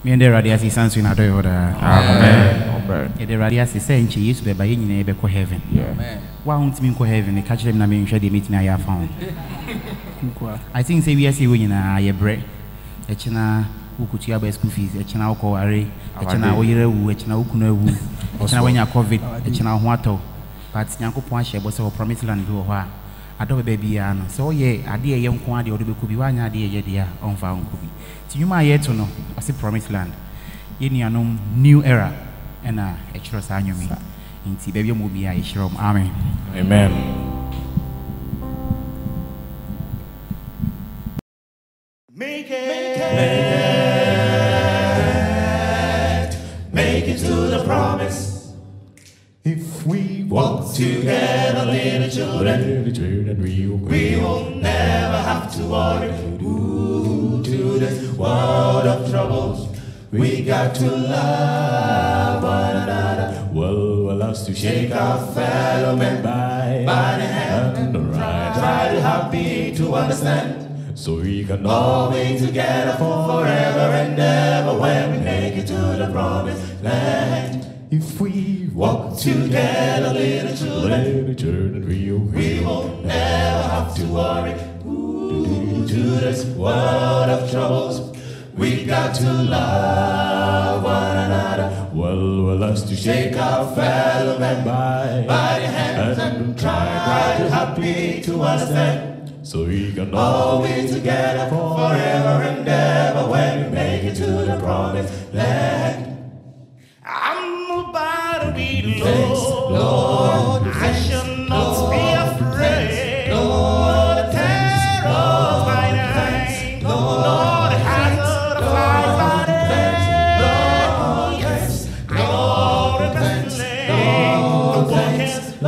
Me and the radiasi sans in a day or amen. The radiasi saying she used to be by any neighbor co heaven. Why won't me co heaven? The catch them na me shady meeting I have found. I think say we are seeing a bread. A china who could see our school fees, a china ko array, a china oire, a china ukuna, a china when you COVID, a china huato. But Yanko Poinche was our promised land do a I don't baby an so ye a dear young quantity or the could be one idea dear on found could be. So you might yet to know I say promised land. In your new era and a extra sign you mean. In the baby movie I share amen. Amen. Make it to the promise. If we walk together, little children, we will never have to worry. Ooh, to this world of troubles, we got to love one another. Well, we'll have to shake our fellow men by the hand and try to happy to understand. So we can all be together forever and ever when we make it to the promised land. If we walk together, little children, we will never have to worry. Ooh, to this world of troubles, we got to love one another. Well, we'll have to shake our fellow men by the hands and try to happy to understand. So we can all be together forever and ever when we make it to the promised land. I'm about to be Lord. I shall not be afraid. Lord, the terror by night. Lord, the hazard of flight by day. Lord, yes, Lord, the best name. The walkers through the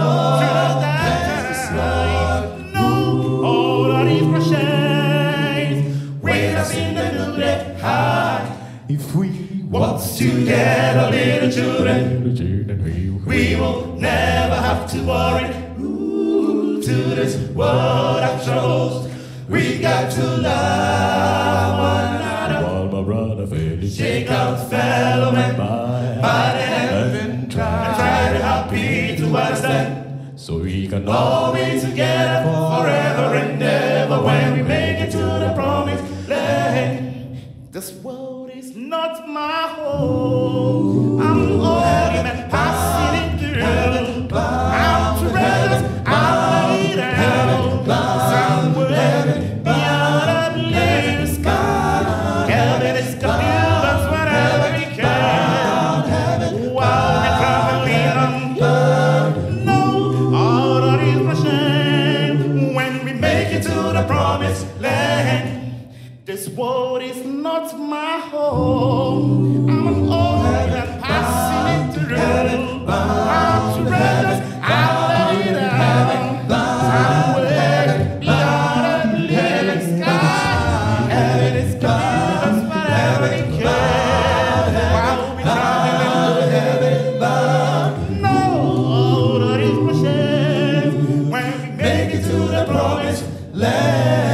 dark. No, all of these pressures with us in the noonday high. If we walk together, little children, we will never have to worry. Ooh, to this world of troubles, we got to love one another. While my brother Felix, shake our fellow men by the hand and try to happy to understand. So we can all be together forever and ever when we make it to the promised land. This world is not my home. I'm only man passing it through. I'm treasures I laid out somewhere beyond a blue sky. Heaven is confused whenever we can. While we're traveling on no, all of these machines. When we make it to the promised land. This world is not my home. I'm an old man passing it through. I'm treasures I laid out somewhere beyond a blue sky. Heaven is confused whenever we can. While we travel heaven bound. No, all of these machines. When we make it to the promised land.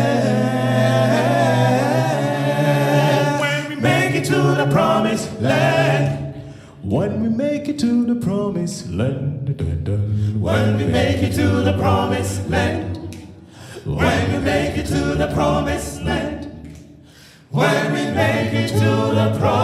To the promised land. When we make it to the promised land. When we make it to the promised land. When we make it to the promised land. When we make it to the promised land.